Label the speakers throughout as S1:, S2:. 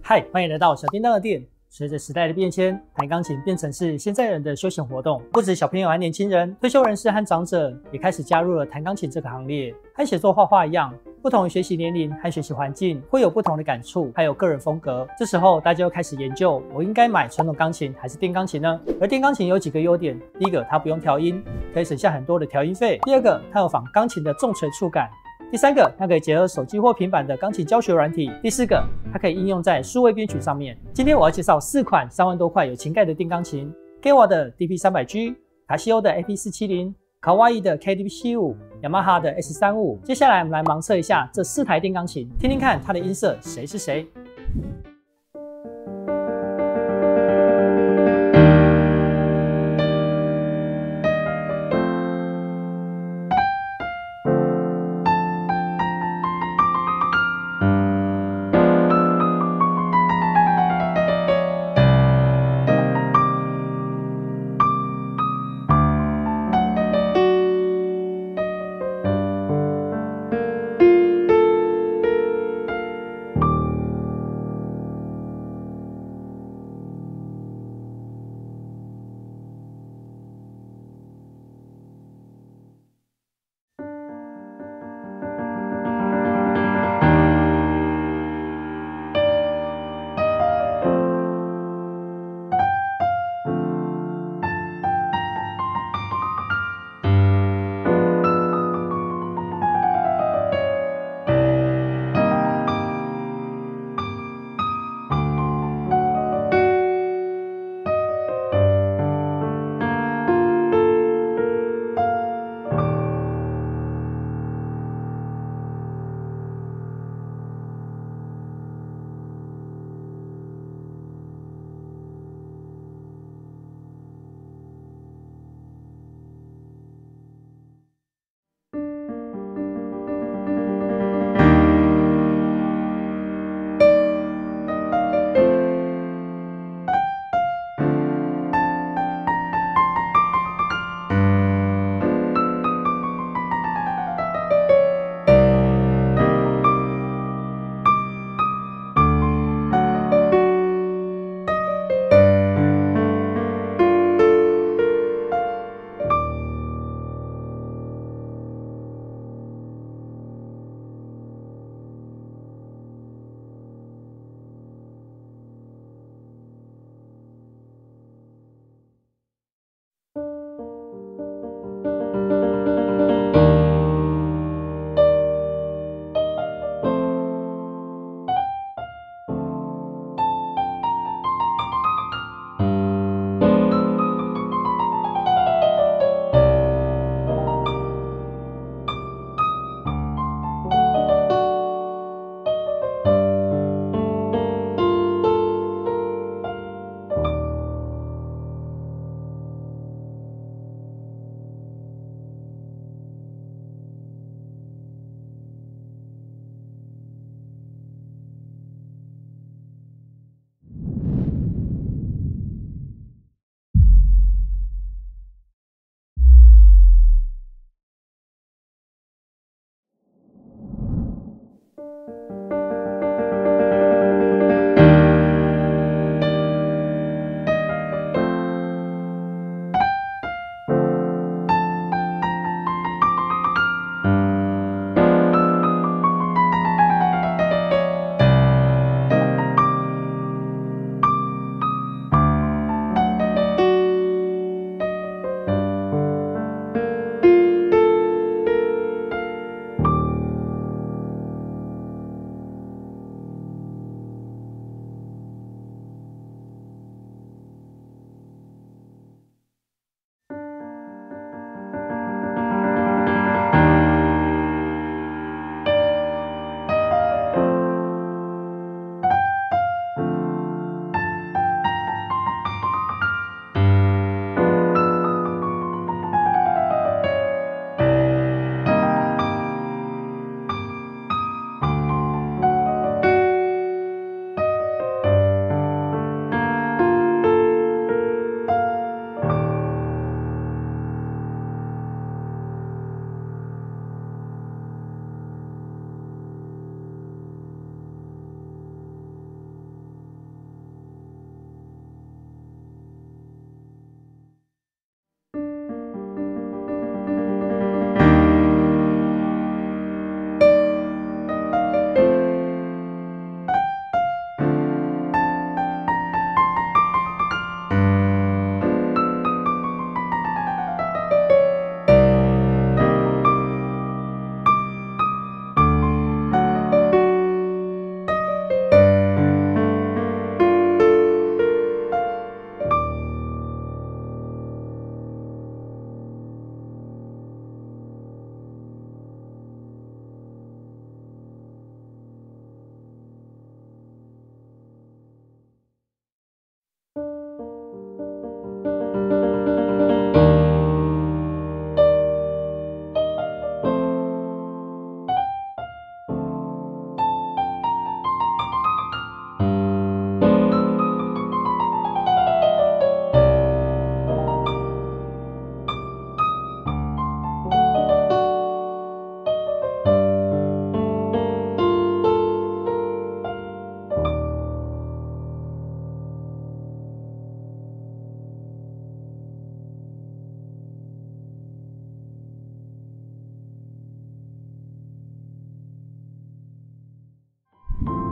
S1: 嗨，欢迎来到小叮当的店。随着时代的变迁，弹钢琴变成是现在人的休闲活动。不止小朋友和年轻人，退休人士和长者也开始加入了弹钢琴这个行列。和写作画画一样，不同的学习年龄和学习环境会有不同的感触，还有个人风格。这时候大家又开始研究，我应该买传统钢琴还是电钢琴呢？而电钢琴有几个优点：第一个，它不用调音，可以省下很多的调音费；第二个，它有仿钢琴的重锤触感。第三个，它可以结合手机或平板的钢琴教学软体。第四个，它可以应用在数位编曲上面。今天我要介绍4款3万多块有琴盖的电钢琴 ：Gewa 的 DP300G、卡西欧的 AP470、卡哇伊的 KDP75、雅马哈的 S35。接下来我们来盲测一下这4台电钢琴，听听看它的音色谁是谁。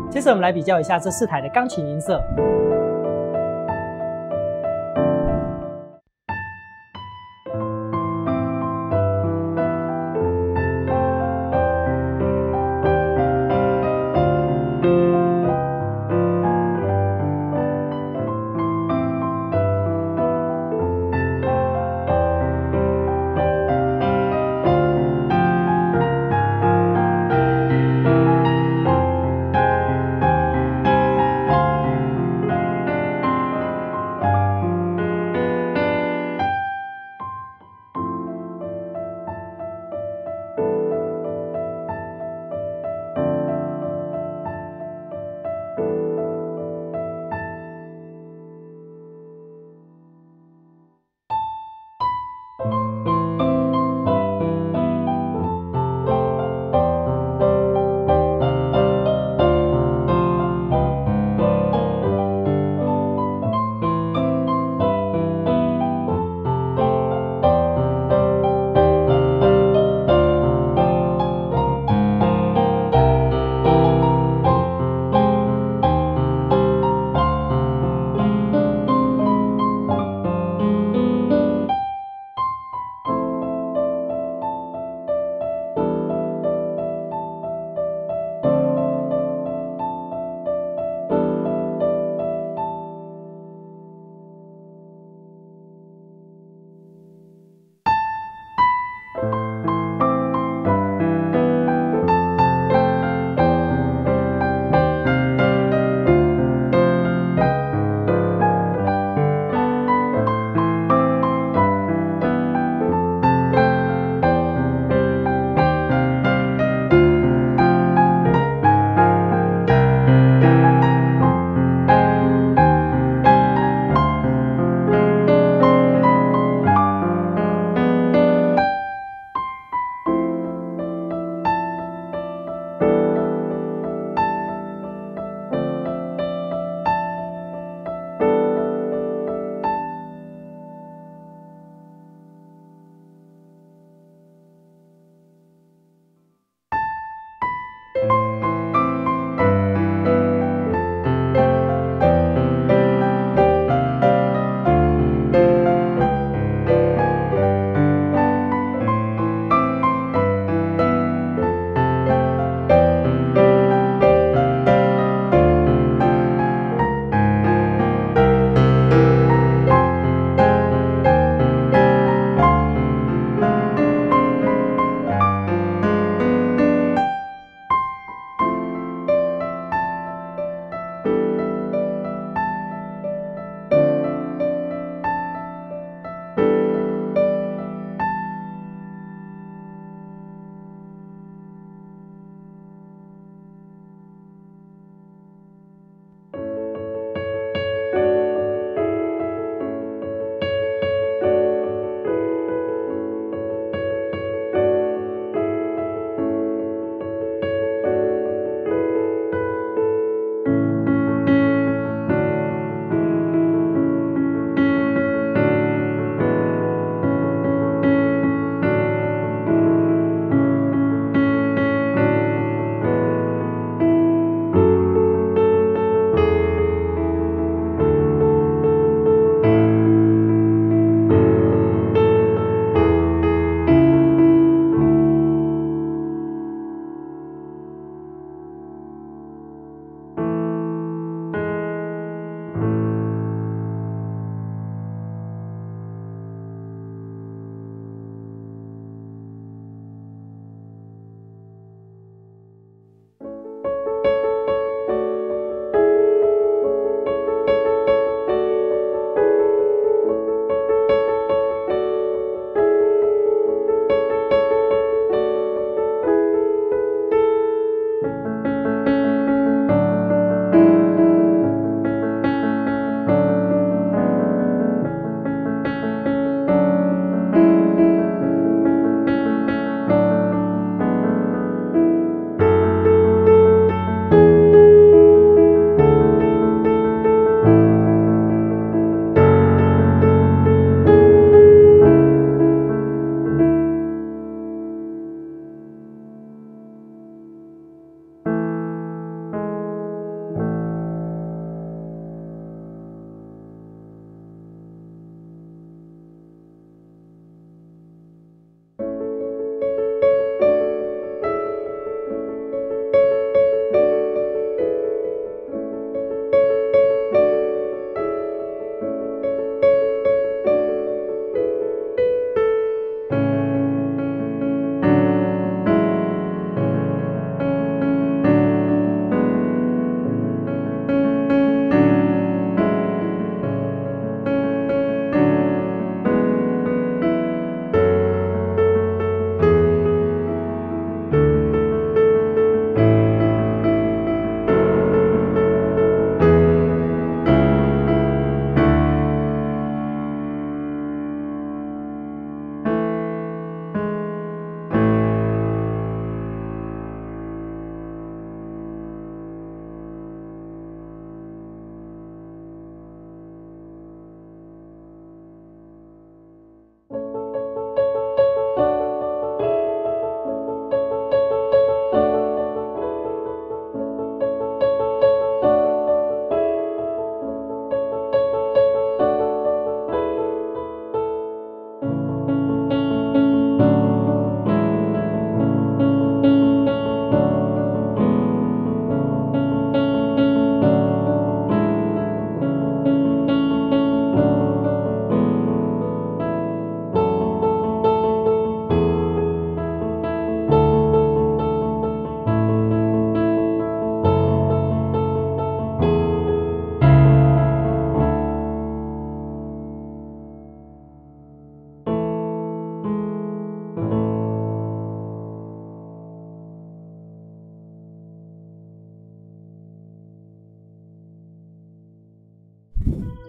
S1: 接着我们来比较一下这4台的钢琴音色。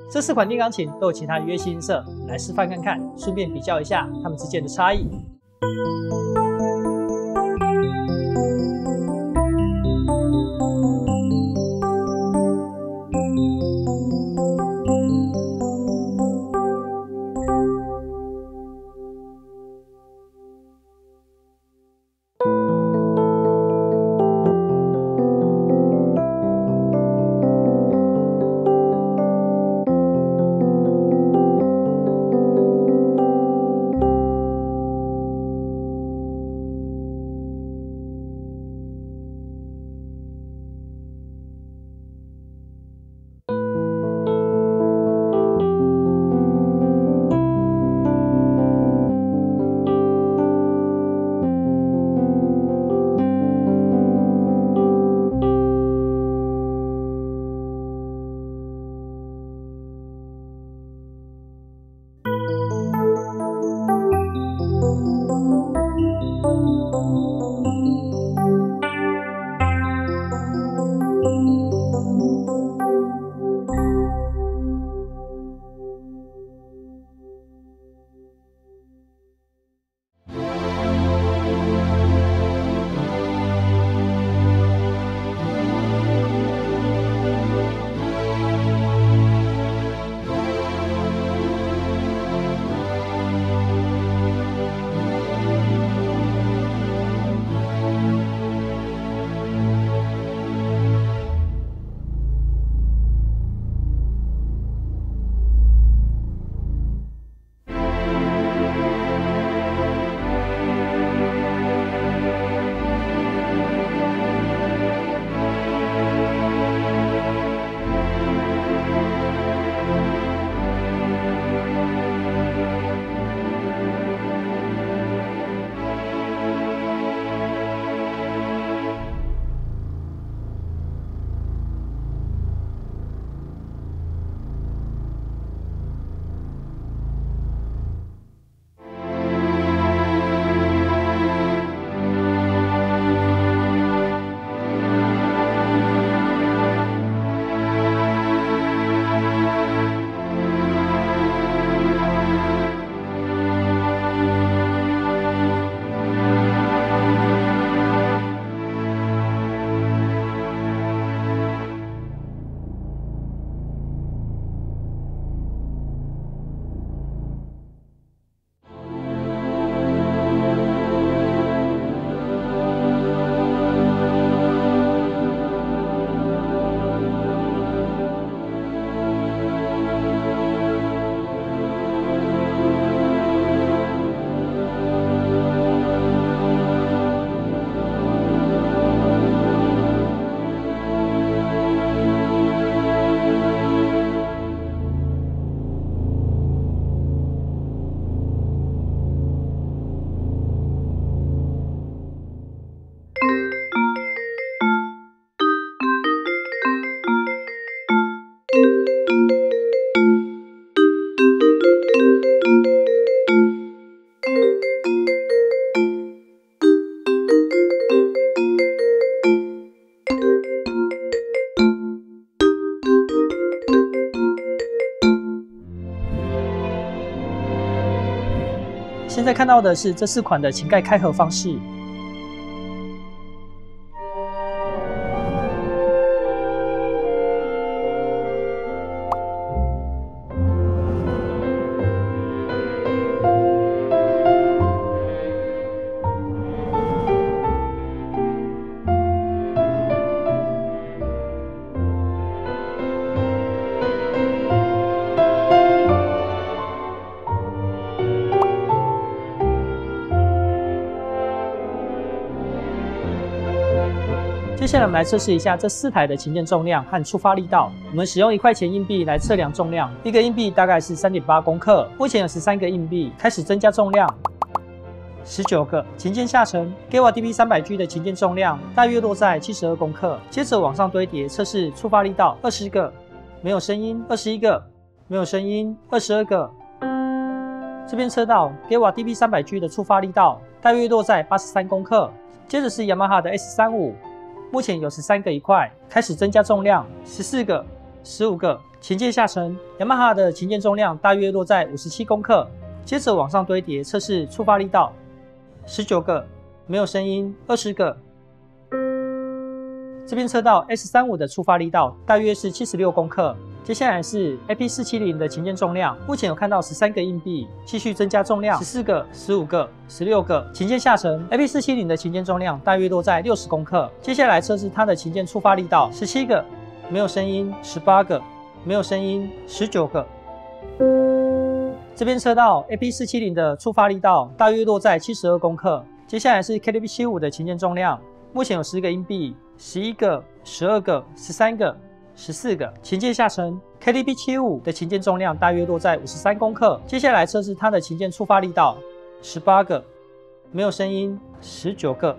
S1: 这4款电钢琴都有其他的乐器音色，来示范看看，顺便比较一下它们之间的差异。现在看到的是这4款的琴盖开合方式。接下来我们来测试一下这4台的琴键重量和触发力道。我们使用1块钱硬币来测量重量，一个硬币大概是3.8公克。目前有13个硬币，开始增加重量。19个琴键下沉，给我 DB300G 的琴键重量大约落在72公克。接着往上堆叠，测试触发力道，20个，没有声音；21个，没有声音；22个。这边测到给我 DB300G 的触发力道大约落在83公克。接着是雅马哈的 S35。目前有13个1块，开始增加重量，14个、15个， 琴键下沉，雅马哈的琴键重量大约落在57公克。接着往上堆叠测试触发力道，19个，没有声音，20个。这边测到 S35 的触发力道大约是76公克。接下来是 AP470 的琴键重量，目前有看到13个硬币，继续增加重量，14个、15个、16个。琴键下沉 ，AP470 的琴键重量大约落在60公克。接下来测试它的琴键触发力道，17个，没有声音，18个，没有声音，19个。这边测到 AP470 的触发力道大约落在72公克。接下来是 KDB75 的琴键重量，目前有10个硬币，11个、12个、13个、14个。琴键下沉 KDB75 的琴键重量大约落在53公克。接下来测试它的琴键触发力道，18个，没有声音，19个。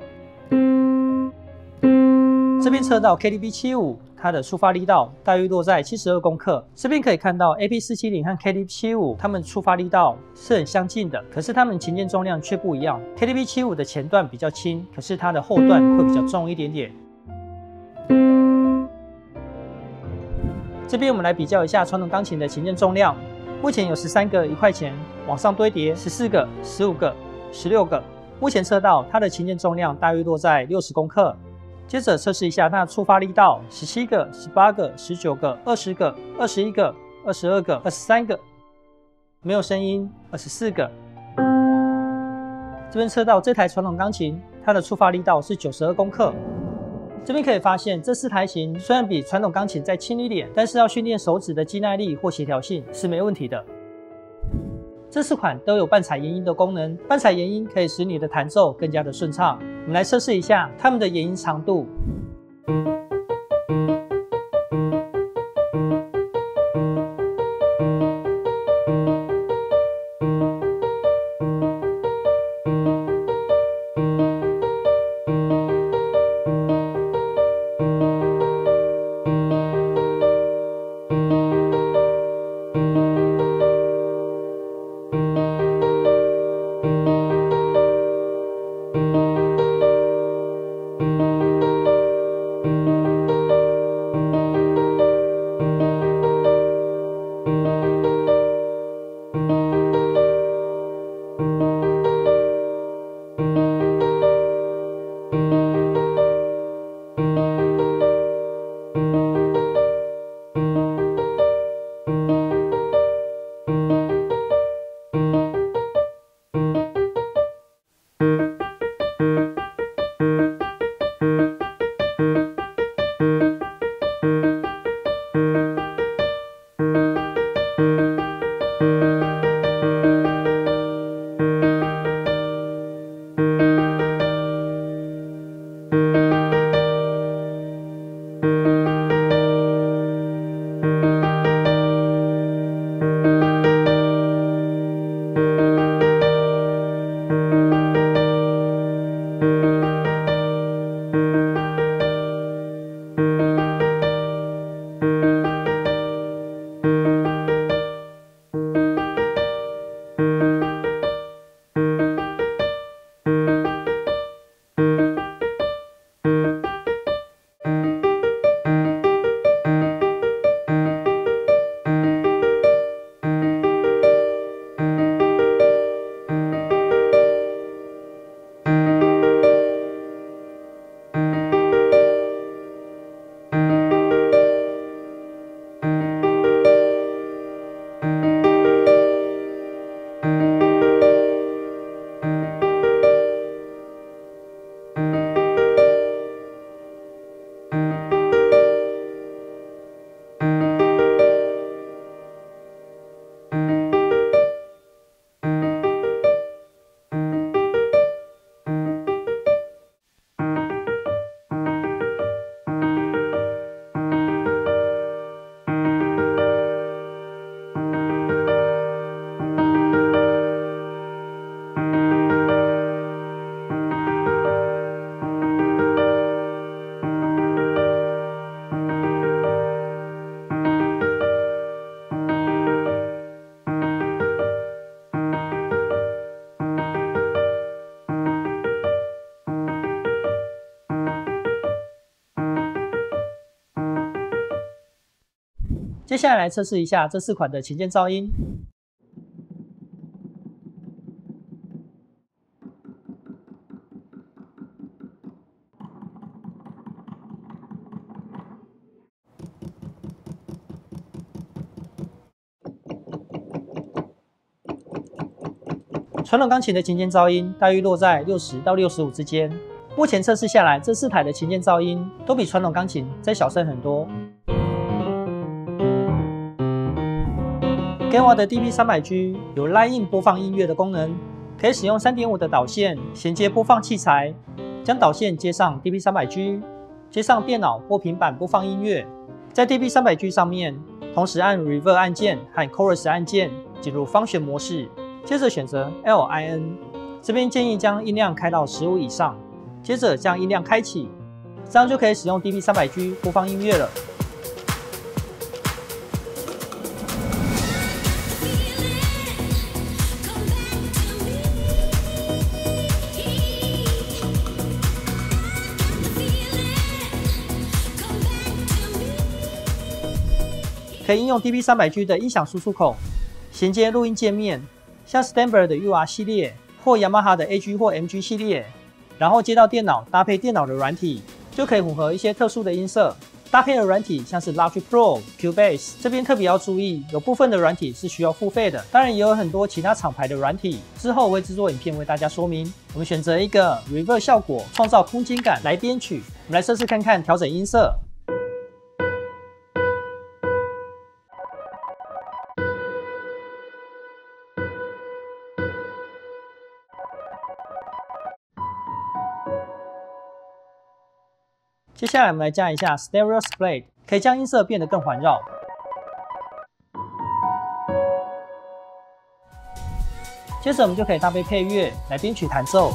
S1: 这边测到 KDB75， 它的触发力道大约落在72公克。这边可以看到 AP470 和 KDB75 它们触发力道是很相近的，可是它们琴键重量却不一样。KDB75 的前段比较轻，可是它的后段会比较重一点点。这边我们来比较一下传统钢琴的琴键重量，目前有13个1块钱，往上堆叠14个、15个、16个。目前测到它的琴键重量大约落在60公克。接着测试一下它的触发力道，17个、18个、19个、20个、21个、22个、23个，没有声音，24个。这边测到这台传统钢琴，它的触发力道是92公克。这边可以发现，这4台琴虽然比传统钢琴再轻一点，但是要训练手指的肌耐力或协调性是没问题的。这4款都有半采延音的功能，半采延音可以使你的弹奏更加的顺畅。我们来测试一下它们的延音长度。 接下来测试一下这4款的琴键噪音。传统钢琴的琴键噪音大约落在60到65之间。目前测试下来，这4台的琴键噪音都比传统钢琴再小声很多。Gamma 的 DP300G 有 Line In 播放音乐的功能，可以使用 3.5 的导线衔接播放器材，将导线接上 DP300G， 接上电脑或平板播放音乐。在 DP300G 上面，同时按 Reverb 按键和 Chorus 按键进入Function模式。接着选择 LIN， 这边建议将音量开到15以上，接着将音量开启，这样就可以使用 DP300G 播放音乐了。可以应用 DP300G 的音响输出口，衔接录音界面。像 Steinberg 的 UR 系列或 Yamaha 的 AG 或 MG 系列，然后接到电脑，搭配电脑的软体，就可以混合一些特殊的音色。搭配的软体像是 Logic Pro、Cubase， 这边特别要注意，有部分的软体是需要付费的，当然也有很多其他厂牌的软体。之后我会制作影片为大家说明。我们选择一个 Reverb 效果，创造空间感来编曲。我们来测试看看调整音色。接下来我们来加一下 Stereo Split， 可以将音色变得更环绕。接着我们就可以搭配配乐来编曲弹奏。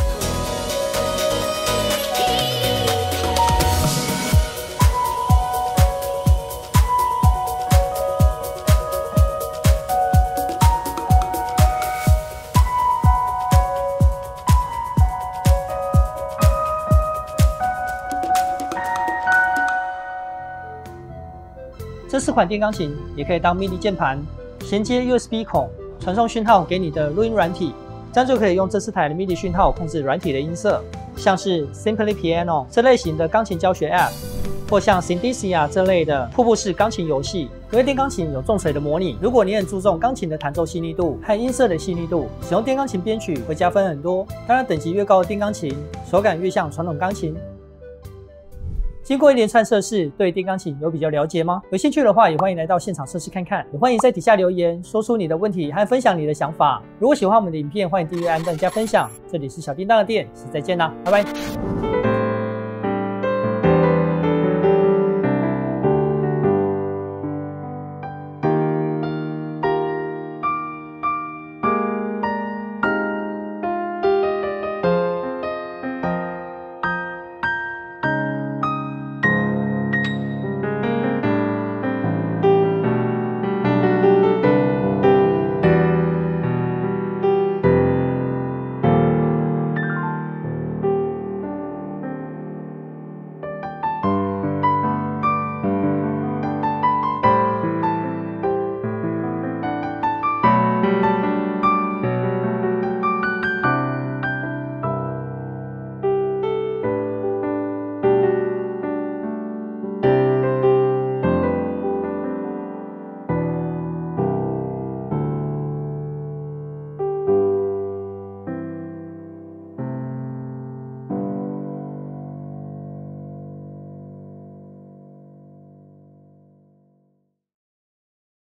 S1: 这4款电钢琴也可以当 MIDI 键盘，衔接 USB 孔，传送讯号给你的录音软体，这样就可以用这4台的 MIDI 讯号控制软体的音色，像是 Simply Piano 这类型的钢琴教学 App， 或像 Synthesia 这类的瀑布式钢琴游戏。因为电钢琴有重锤的模拟，如果你很注重钢琴的弹奏细腻度和音色的细腻度，使用电钢琴编曲会加分很多。当然，等级越高的电钢琴，手感越像传统钢琴。经过一连串测试，对电钢琴有比较了解吗？有兴趣的话，也欢迎来到现场测试看看。也欢迎在底下留言，说出你的问题和分享你的想法。如果喜欢我们的影片，欢迎订阅、按赞、加分享。这里是小叮当的店，下次再见啦，拜拜。